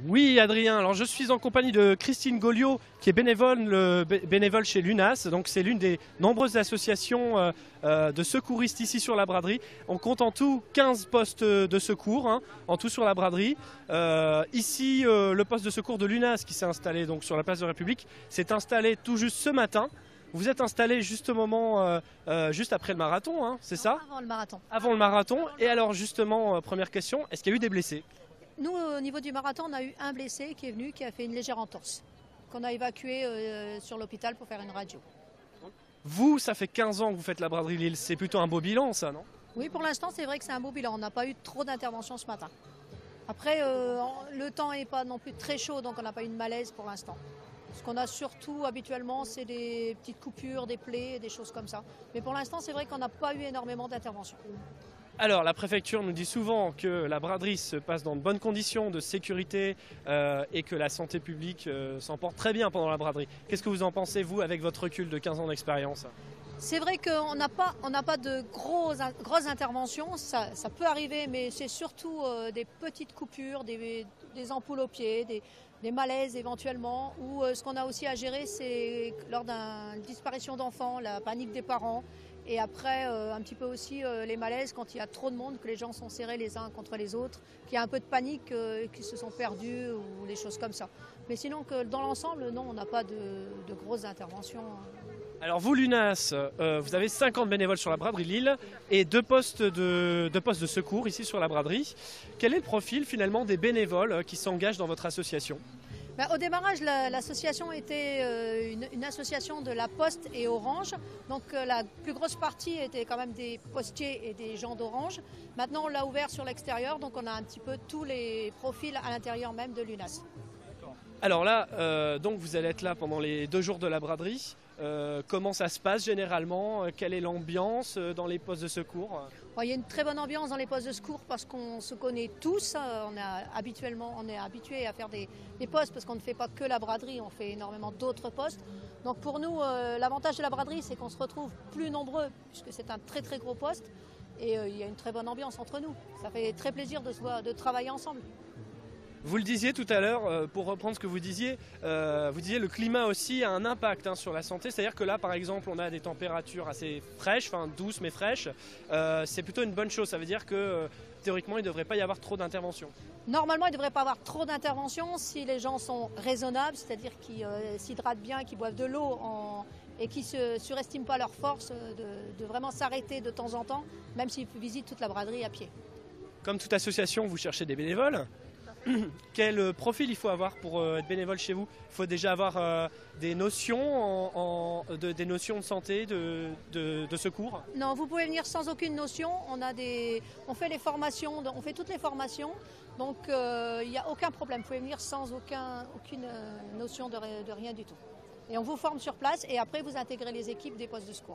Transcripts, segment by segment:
Oui, Adrien. Alors, je suis en compagnie de Christine Goliot, qui est bénévole chez l'UNAS. Donc, c'est l'une des nombreuses associations de secouristes ici sur la braderie. On compte en tout 15 postes de secours, hein, en tout sur la braderie. Ici, le poste de secours de l'UNAS, qui s'est installé donc sur la place de la République, s'est installé tout juste ce matin. Vous êtes installé juste au moment, juste après le marathon, hein, c'est ça? Avant le marathon. Avant le marathon. Et alors, justement, première question, est-ce qu'il y a eu des blessés? Nous, au niveau du marathon, on a eu un blessé qui est venu, qui a fait une légère entorse, qu'on a évacué sur l'hôpital pour faire une radio. Vous, ça fait 15 ans que vous faites la braderie Lille. C'est plutôt un beau bilan, ça, non? Oui, pour l'instant, c'est vrai que c'est un beau bilan. On n'a pas eu trop d'interventions ce matin. Après, le temps n'est pas non plus très chaud, donc on n'a pas eu de malaise pour l'instant. Ce qu'on a surtout habituellement, c'est des petites coupures, des plaies, des choses comme ça. Mais pour l'instant, c'est vrai qu'on n'a pas eu énormément d'interventions. Alors, la préfecture nous dit souvent que la braderie se passe dans de bonnes conditions de sécurité et que la santé publique s'en porte très bien pendant la braderie. Qu'est-ce que vous en pensez, vous, avec votre recul de 15 ans d'expérience? C'est vrai qu'on n'a pas de grosses interventions, ça peut arriver, mais c'est surtout des petites coupures, des ampoules aux pieds, des malaises éventuellement, ou ce qu'on a aussi à gérer, c'est lors d'une disparition d'enfants, la panique des parents, et après un petit peu aussi les malaises quand il y a trop de monde, que les gens sont serrés les uns contre les autres, qu'il y a un peu de panique, qu'ils se sont perdus, ou des choses comme ça. Mais sinon, que dans l'ensemble, non, on n'a pas de grosses interventions. Alors vous, l'UNAS, vous avez 50 bénévoles sur la braderie Lille et deux postes de secours ici sur la braderie. Quel est le profil finalement des bénévoles qui s'engagent dans votre association? Au démarrage, l'association était une association de la Poste et Orange. Donc la plus grosse partie était quand même des postiers et des gens d'Orange. Maintenant, on l'a ouvert sur l'extérieur, donc on a un petit peu tous les profils à l'intérieur même de l'UNAS. Alors là, donc vous allez être là pendant les 2 jours de la braderie. Comment ça se passe généralement? Quelle est l'ambiance dans les postes de secours? Il y a une très bonne ambiance dans les postes de secours parce qu'on se connaît tous. On est habitué à faire des postes parce qu'on ne fait pas que la braderie, on fait énormément d'autres postes. Donc pour nous, l'avantage de la braderie, c'est qu'on se retrouve plus nombreux puisque c'est un très très gros poste et il y a une très bonne ambiance entre nous. Ça fait très plaisir de travailler ensemble. Vous le disiez tout à l'heure, pour reprendre ce que vous disiez le climat aussi a un impact hein, sur la santé. C'est-à-dire que là, par exemple, on a des températures assez fraîches, enfin douces mais fraîches. C'est plutôt une bonne chose. Ça veut dire que théoriquement, il ne devrait pas y avoir trop d'interventions. Normalement, il ne devrait pas y avoir trop d'interventions si les gens sont raisonnables, c'est-à-dire qu'ils s'hydratent bien, qu'ils boivent de l'eau et qui ne surestiment pas leur force de vraiment s'arrêter de temps en temps, même s'ils visitent toute la braderie à pied. Comme toute association, vous cherchez des bénévoles. Quel profil il faut avoir pour être bénévole chez vous? Il faut déjà avoir des notions des notions de santé, de secours? Non, vous pouvez venir sans aucune notion. On fait les formations, on fait toutes les formations, donc il n'y a aucun problème. Vous pouvez venir sans aucune notion de rien du tout. Et on vous forme sur place et après vous intégrez les équipes des postes de secours.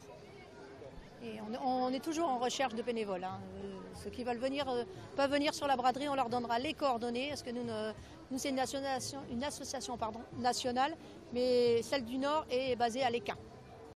Et on est toujours en recherche de bénévoles. Hein. Ceux qui veulent venir peuvent venir sur la braderie, on leur donnera les coordonnées. Parce que nous c'est une association nationale, mais celle du Nord est basée à l'Équin.